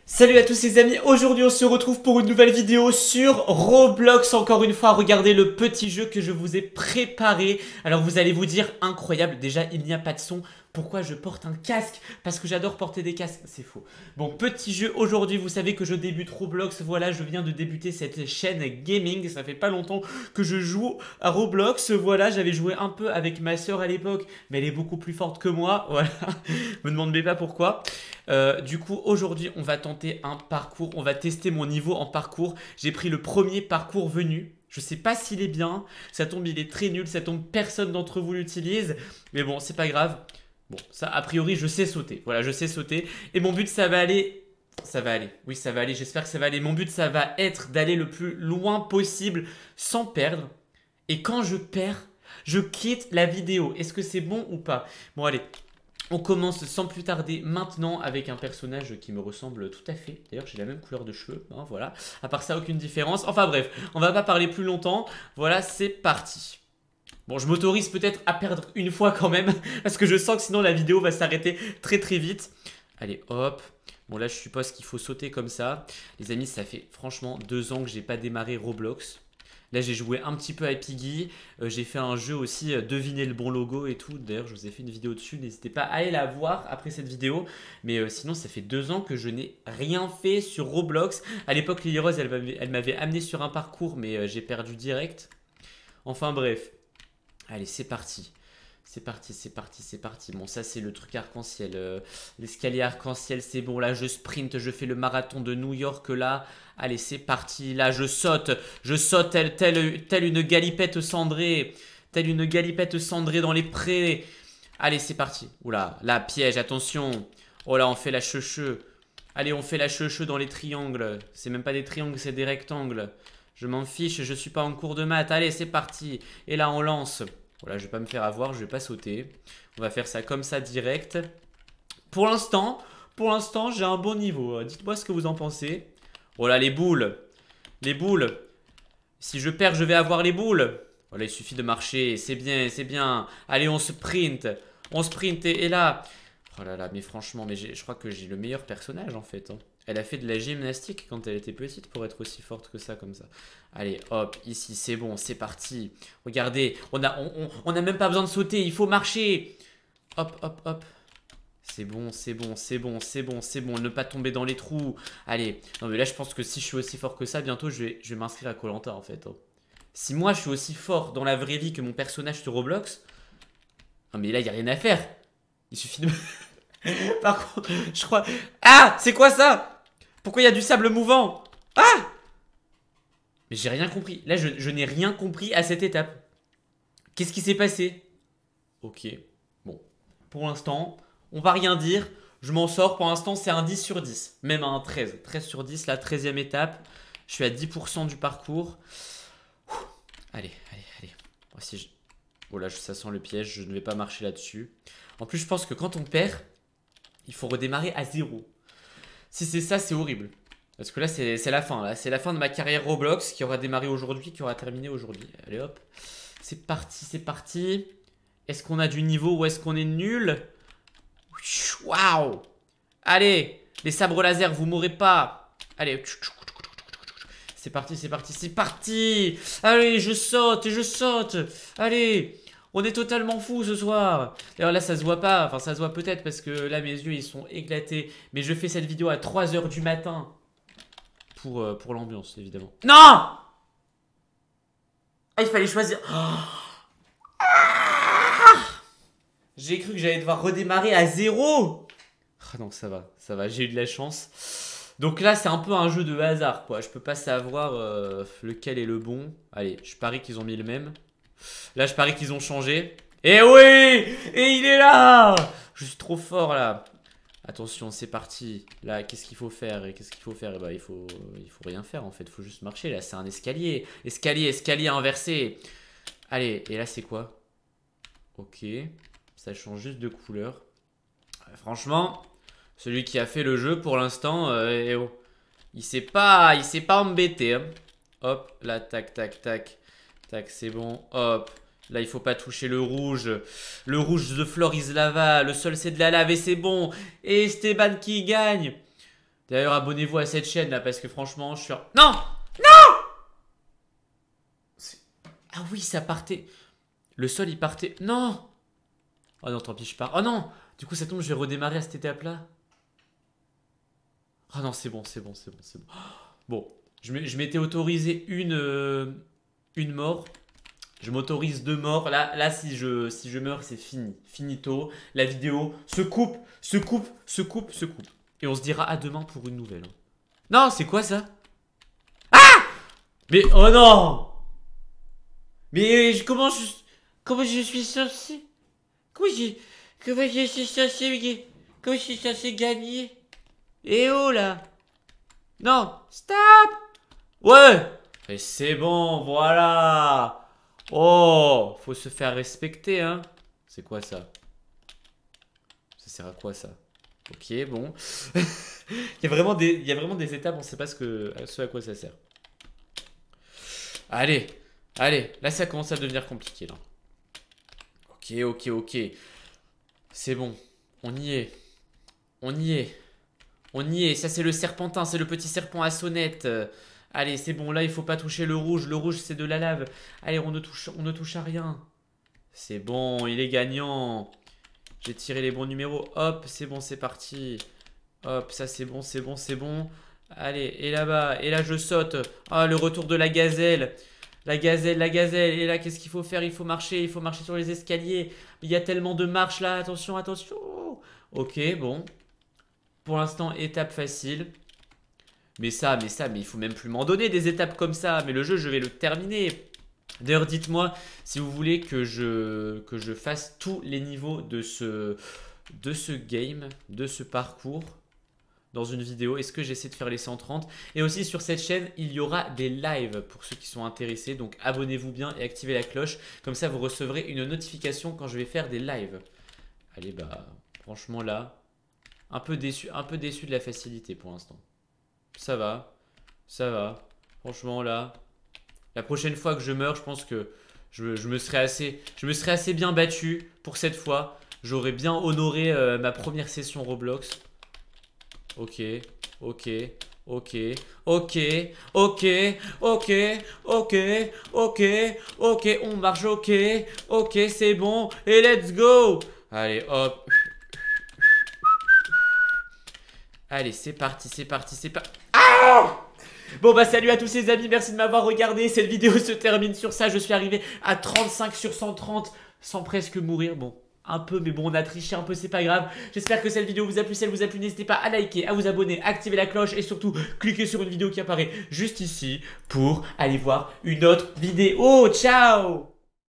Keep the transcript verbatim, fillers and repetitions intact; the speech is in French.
Salut à tous les amis, aujourd'hui on se retrouve pour une nouvelle vidéo sur Roblox. Encore une fois, regardez le petit jeu que je vous ai préparé. Alors vous allez vous dire, incroyable, déjà il n'y a pas de son. Pourquoi je porte un casque? Parce que j'adore porter des casques, c'est faux. Bon, petit jeu aujourd'hui, vous savez que je débute Roblox. Voilà, je viens de débuter cette chaîne gaming. Ça fait pas longtemps que je joue à Roblox. Voilà, j'avais joué un peu avec ma soeur à l'époque, mais elle est beaucoup plus forte que moi. Voilà, me demandez pas pourquoi. Euh, du coup, aujourd'hui, on va tenter un parcours. On va tester mon niveau en parcours. J'ai pris le premier parcours venu. Je sais pas s'il est bien. Ça tombe, il est très nul. Ça tombe, personne d'entre vous l'utilise. Mais bon, c'est pas grave. Bon, ça, a priori, je sais sauter. Voilà, je sais sauter. Et mon but, ça va aller... Ça va aller. Oui, ça va aller. J'espère que ça va aller. Mon but, ça va être d'aller le plus loin possible sans perdre. Et quand je perds, je quitte la vidéo. Est-ce que c'est bon ou pas? Bon, allez. On commence sans plus tarder maintenant avec un personnage qui me ressemble tout à fait. D'ailleurs, j'ai la même couleur de cheveux. Hein, voilà. À part ça, aucune différence. Enfin bref, on va pas parler plus longtemps. Voilà, c'est parti. Bon, je m'autorise peut-être à perdre une fois quand même, parce que je sens que sinon la vidéo va s'arrêter très très vite. Allez, hop. Bon, là, je suppose qu'il faut sauter comme ça. Les amis, ça fait franchement deux ans que j'ai pas démarré Roblox. Là, j'ai joué un petit peu à Piggy. Euh, j'ai fait un jeu aussi, euh, deviner le bon logo et tout. D'ailleurs, je vous ai fait une vidéo dessus. N'hésitez pas à aller la voir après cette vidéo. Mais euh, sinon, ça fait deux ans que je n'ai rien fait sur Roblox. À l'époque, Lily Rose, elle m'avait, elle m'avait amené sur un parcours, mais euh, j'ai perdu direct. Enfin, bref. Allez, c'est parti. C'est parti, c'est parti, c'est parti. Bon, ça, c'est le truc arc-en-ciel. Euh, L'escalier arc-en-ciel, c'est bon. Là, je sprint, je fais le marathon de New York, là. Allez, c'est parti. Là, je saute. Je saute telle, telle, telle une galipette cendrée. Telle une galipette cendrée dans les prés. Allez, c'est parti. Oula, là, piège, attention. Oh là, on fait la cheucheu. Allez, on fait la cheucheu dans les triangles. C'est même pas des triangles, c'est des rectangles. Je m'en fiche, je suis pas en cours de maths. Allez, c'est parti. Et là, on lance. Voilà, je vais pas me faire avoir, je vais pas sauter. On va faire ça comme ça, direct. Pour l'instant, pour l'instant, j'ai un bon niveau. Dites-moi ce que vous en pensez. Oh là, les boules. Les boules. Si je perds, je vais avoir les boules. Voilà, il suffit de marcher. C'est bien, c'est bien. Allez, on sprint. On sprint et, et là. Oh là là, mais franchement, mais je crois que j'ai le meilleur personnage en fait. Hein. Elle a fait de la gymnastique quand elle était petite pour être aussi forte que ça, comme ça. Allez, hop, ici, c'est bon, c'est parti. Regardez, on a, on, on, on a même pas besoin de sauter, il faut marcher. Hop, hop, hop. C'est bon, c'est bon, c'est bon, c'est bon, c'est bon. Ne pas tomber dans les trous. Allez, non mais là, je pense que si je suis aussi fort que ça, bientôt, je vais, je vais m'inscrire à koh lanta en fait. Hein. Si moi, je suis aussi fort dans la vraie vie que mon personnage sur Roblox, non mais là, il n'y a rien à faire. Il suffit de... Par contre, je crois... Ah, c'est quoi ça? Pourquoi il y a du sable mouvant? Ah! Mais j'ai rien compris. Là, je, je n'ai rien compris à cette étape. Qu'est-ce qui s'est passé? Ok. Bon. Pour l'instant, on va rien dire. Je m'en sors. Pour l'instant, c'est un dix sur dix. Même un treize. treize sur dix, la treizième étape. Je suis à dix pour cent du parcours. Ouh. Allez, allez, allez. Oh, si je... oh là, ça sent le piège. Je ne vais pas marcher là-dessus. En plus, je pense que quand on perd, il faut redémarrer à zéro. Si c'est ça, c'est horrible. Parce que là, c'est la fin. C'est la fin de ma carrière Roblox qui aura démarré aujourd'hui, qui aura terminé aujourd'hui. Allez hop. C'est parti, c'est parti. Est-ce qu'on a du niveau ou est-ce qu'on est nul? Waouh! Allez, les sabres laser, vous mourrez pas. Allez. C'est parti, c'est parti, c'est parti. Allez, je saute et je saute. Allez. On est totalement fous ce soir. D'ailleurs là ça se voit pas, enfin ça se voit peut-être parce que là mes yeux ils sont éclatés. Mais je fais cette vidéo à trois heures du matin. Pour, euh, pour l'ambiance évidemment. Non! Ah, il fallait choisir. Oh. Ah, j'ai cru que j'allais devoir redémarrer à zéro. Ah non ça va, ça va, j'ai eu de la chance. Donc là c'est un peu un jeu de hasard quoi. Je peux pas savoir euh, lequel est le bon. Allez, je parie qu'ils ont mis le même. Là, je parie qu'ils ont changé. Et oui! Et il est là! Je suis trop fort, là. Attention, c'est parti. Là, qu'est-ce qu'il faut faire? Et qu'est-ce qu'il faut faire? Et bah, il faut, il faut rien faire, en fait. Il faut juste marcher. Là, c'est un escalier. Escalier, escalier inversé. Allez, et là, c'est quoi? Ok. Ça change juste de couleur. Euh, franchement, celui qui a fait le jeu, pour l'instant, euh, eh oh, il s'est pas, il s'est pas embêté. Hein. Hop, là, tac, tac, tac. Tac, c'est bon, hop. Là, il faut pas toucher le rouge. Le rouge de Floor is lava. Le sol, c'est de la lave et c'est bon. Et Esteban qui gagne. D'ailleurs, abonnez-vous à cette chaîne là parce que franchement, je suis... Non! Non! Ah oui, ça partait. Le sol, il partait... Non! Oh non, tant pis, je pars. Oh non! Du coup, ça tombe, je vais redémarrer à cette étape là. Ah non, c'est bon, c'est bon, c'est bon, c'est bon. Bon, je m'étais autorisé une, euh, une mort. Je m'autorise deux morts. Là, là si, je, si je meurs, c'est fini. Finito. La vidéo se coupe, se coupe, se coupe, se coupe. Et on se dira à demain pour une nouvelle. Non, c'est quoi ça? Ah! Mais, oh non! Mais je, comment je... Comment je suis censé... Comment je... Comment je suis censé... Comment je suis censé gagner? Eh oh là! Non! Stop! Ouais! Et c'est bon, voilà! Oh! Faut se faire respecter, hein? C'est quoi ça? Ça sert à quoi ça? Ok, bon. il, y a vraiment des, il y a vraiment des étapes, on sait pas ce, que, ce à quoi ça sert. Allez! Allez! Là, ça commence à devenir compliqué, là. Ok, ok, ok. C'est bon. On y est. On y est. On y est. Ça, c'est le serpentin. C'est le petit serpent à sonnette. Euh, allez, c'est bon. Là, il faut pas toucher le rouge. Le rouge, c'est de la lave. Allez, on ne touche, on ne touche à rien. C'est bon. Il est gagnant. J'ai tiré les bons numéros. Hop, c'est bon, c'est parti. Hop, ça, c'est bon, c'est bon, c'est bon. Allez, et là-bas. Et là, je saute. Ah, le retour de la gazelle. La gazelle, la gazelle. Et là, qu'est-ce qu'il faut faire? Il faut marcher. Il faut marcher sur les escaliers. Il y a tellement de marches là. Attention, attention. Ok, bon. Pour l'instant, étape facile. Mais ça, mais ça, mais il faut même plus m'en donner des étapes comme ça. Mais le jeu, je vais le terminer. D'ailleurs, dites-moi si vous voulez que je, que je fasse tous les niveaux de ce, de ce game, de ce parcours dans une vidéo. Est-ce que j'essaie de faire les cent trente? Et aussi sur cette chaîne, il y aura des lives pour ceux qui sont intéressés. Donc abonnez-vous bien et activez la cloche. Comme ça, vous recevrez une notification quand je vais faire des lives. Allez, bah, franchement là... Un peu déçu, un peu déçu de la facilité pour l'instant. Ça va, ça va. Franchement là, la prochaine fois que je meurs, je pense que je, je me serais assez, je me serais assez bien battu pour cette fois. J'aurais bien honoré euh, ma première session Roblox. Ok, ok, ok, ok, ok, ok, ok, ok, ok. On marche, ok, ok, c'est bon et let's go. Allez, hop. Allez, c'est parti, c'est parti, c'est parti. Ah! Bon bah salut à tous les amis, merci de m'avoir regardé. Cette vidéo se termine sur ça. Je suis arrivé à trente-cinq sur cent trente sans presque mourir. Bon, un peu, mais bon, on a triché un peu, c'est pas grave. J'espère que cette vidéo vous a plu. Si elle vous a plu, n'hésitez pas à liker, à vous abonner, activer la cloche et surtout cliquer sur une vidéo qui apparaît juste ici pour aller voir une autre vidéo. Ciao!